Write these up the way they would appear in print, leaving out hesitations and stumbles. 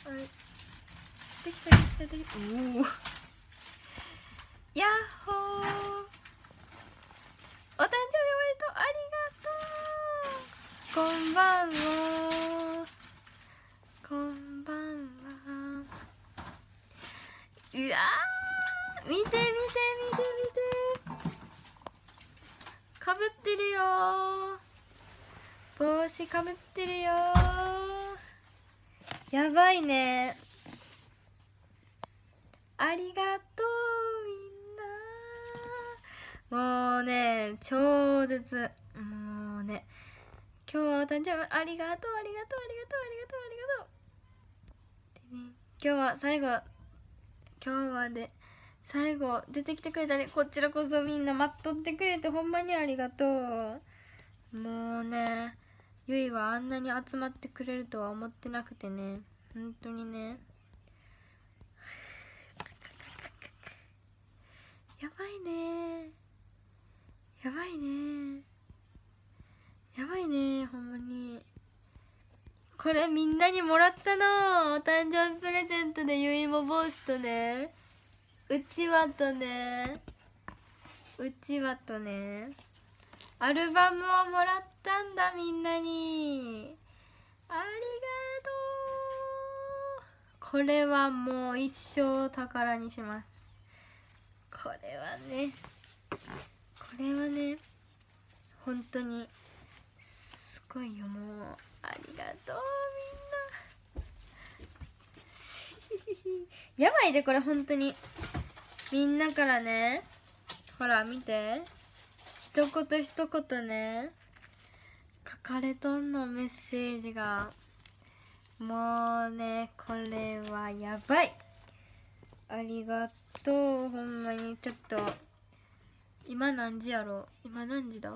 はい、できたできたできた。おおやっほー、お誕生日おめでとう、ありがとう。こんばんは、こんばんは。うわー、見て見て見て見て、かぶってるよー、帽子かぶってるよー、やばいね。ありがとうみんな。もうね、超絶、もうね、今日はお誕生日ありがとうありがとうありがとうありがとうありがとう。でね、今日は最後、今日はで最後出てきてくれたね。こちらこそみんな待っとってくれてほんまにありがとう。もうね、ゆいはあんなに集まってくれるとは思ってなくてね、本当にね、やばいね、やばいね、やばいね、ほんまに。これみんなにもらったの、お誕生日プレゼントでゆいも帽子とね、うちわとね、うちわとね、アルバムをもらったんだ、みんなに。ありがとう。これはもう一生宝にします。これはね、これはね、本当にすごいよ。もうありがとうみんな。やばいでこれ本当に。みんなからね、ほら見て、一言一言ね書かれとんの、メッセージが。もうね、これはやばい。ありがとう、ほんまに。ちょっと今何時やろ、今何時だ、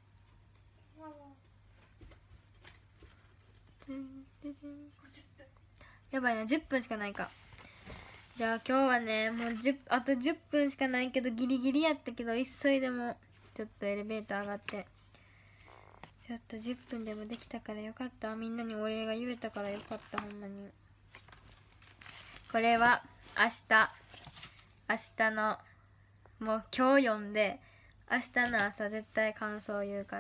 やばいな、10分しかないか。じゃあ今日はね、もうあと10分しかないけど、ギリギリやったけど、急いでもちょっとエレベーター上がってちょっと10分でもできたからよかった。みんなにお礼が言えたからよかった、ほんまに。これは明日の、もう今日読んで明日の朝絶対感想言うから。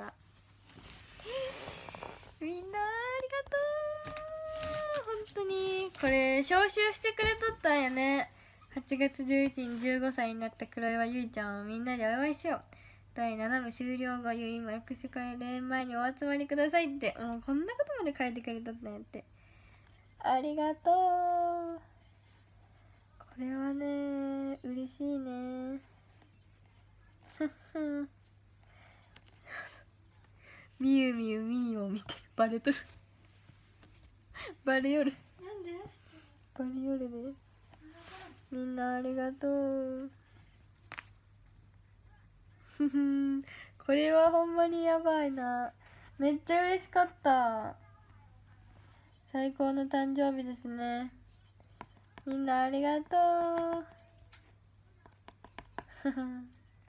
みんなありがとう、本当に。これ招集してくれとったんやね。8月11日に15歳になった黒岩ゆいちゃんをみんなでお祝いしよう。第7部終了後、ゆいも握手会例前にお集まりくださいって、もうこんなことまで書いてくれとったんやって。ありがとう。これはね、嬉しいね。ふっふん。みゆみゆみゆを見てる。バレとる。バレよる。 なんで？ バレよるで。みんなありがとう。ふふん。これはほんまにやばいな。めっちゃ嬉しかった。最高の誕生日ですね。みんなありがとう。ふふん。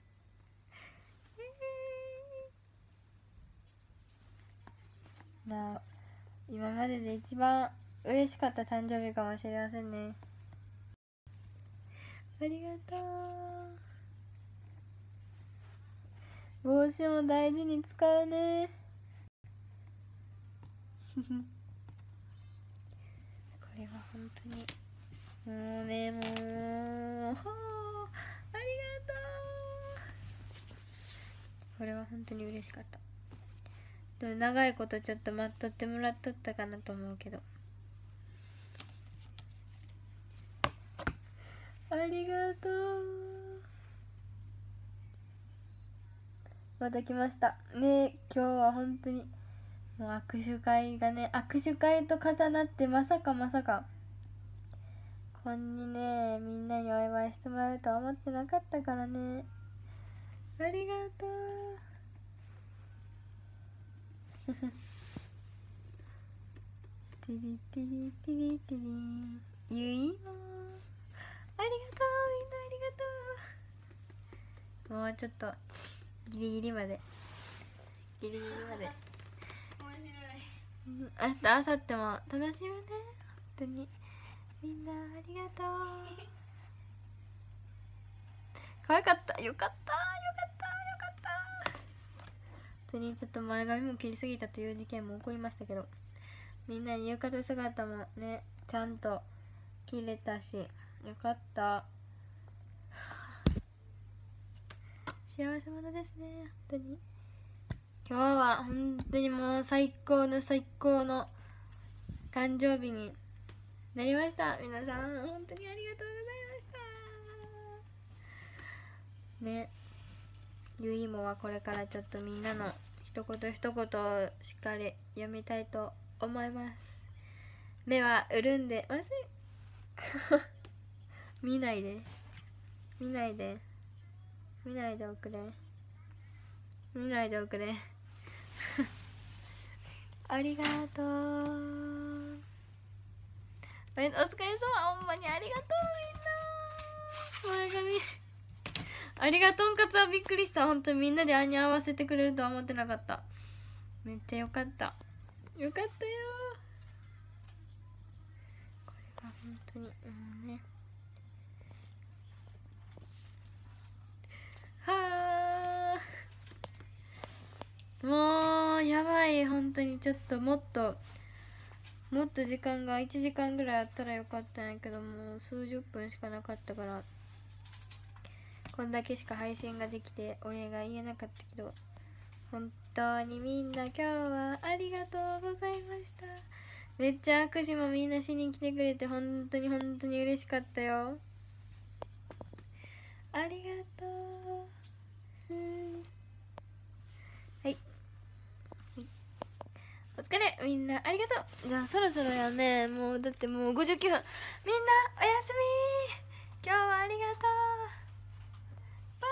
なあ、今までで一番嬉しかった誕生日かもしれませんね。ありがとう。帽子も大事に使うね。これは本当にもうね、もうありがとう。これは本当に嬉しかった。でも長いことちょっと待っとってもらっとったかなと思うけど、ありがとう。また来ましたね。今日は本当にもう握手会がね、握手会と重なって、まさかこんにね、みんなにお祝いしてもらうとは思ってなかったからね。ありがとう。テリテリテリテリ、ゆいもありがとう。みんなありがとう。もうちょっとギリギリまで面白い。 明日明後日も楽しみね、本当に。 みんなありがとう。可愛かった。よかった。本当にちょっと前髪も切りすぎたという事件も起こりましたけど、みんなに浴衣姿もねちゃんと切れたし、よかった。幸せ者ですね、本当に。今日は本当にもう最高の最高の誕生日になりました。皆さん本当にありがとうございましたね。ゆいもはこれからちょっとみんなの一言一言をしっかり読みたいと思います。目は潤んでません見ないでおくれありがとう。お疲れ様、ほんまにありがとう。みんな前髪ありがとんかつはびっくりした。ほんとみんなであんに合わせてくれるとは思ってなかった。めっちゃよかった。よかったよ。これは本当にね。はあ、もうやばい。本当にちょっともっと時間が1時間ぐらいあったらよかったんやけど、もう数十分しかなかったから、こんだけしか配信ができてお礼が言えなかったけど、本当にみんな今日はありがとうございました。めっちゃ握手もみんなしに来てくれて本当に嬉しかったよ。ありがとう。はい、お疲れ。みんなありがとう。じゃあそろそろやね。もうだってもう59分。みんなおやすみ。今日はありがとう。バ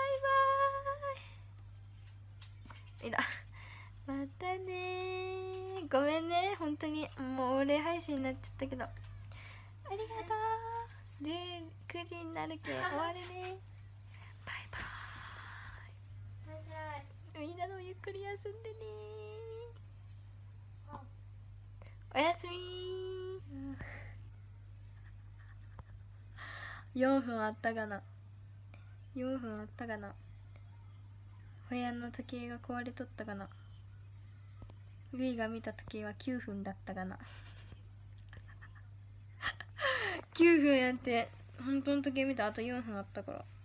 イバーイ。いだまたね。ごめんね、本当にもうお礼配信になっちゃったけど、ありがとう。9時になるけ終わるね。バイバーイ。みんなのゆっくり休んでね。おやすみ4分あったかな。部屋の時計が壊れとったかな。ルイが見た時計は9分だったかな9分やって、本当の時計見たあと4分あったから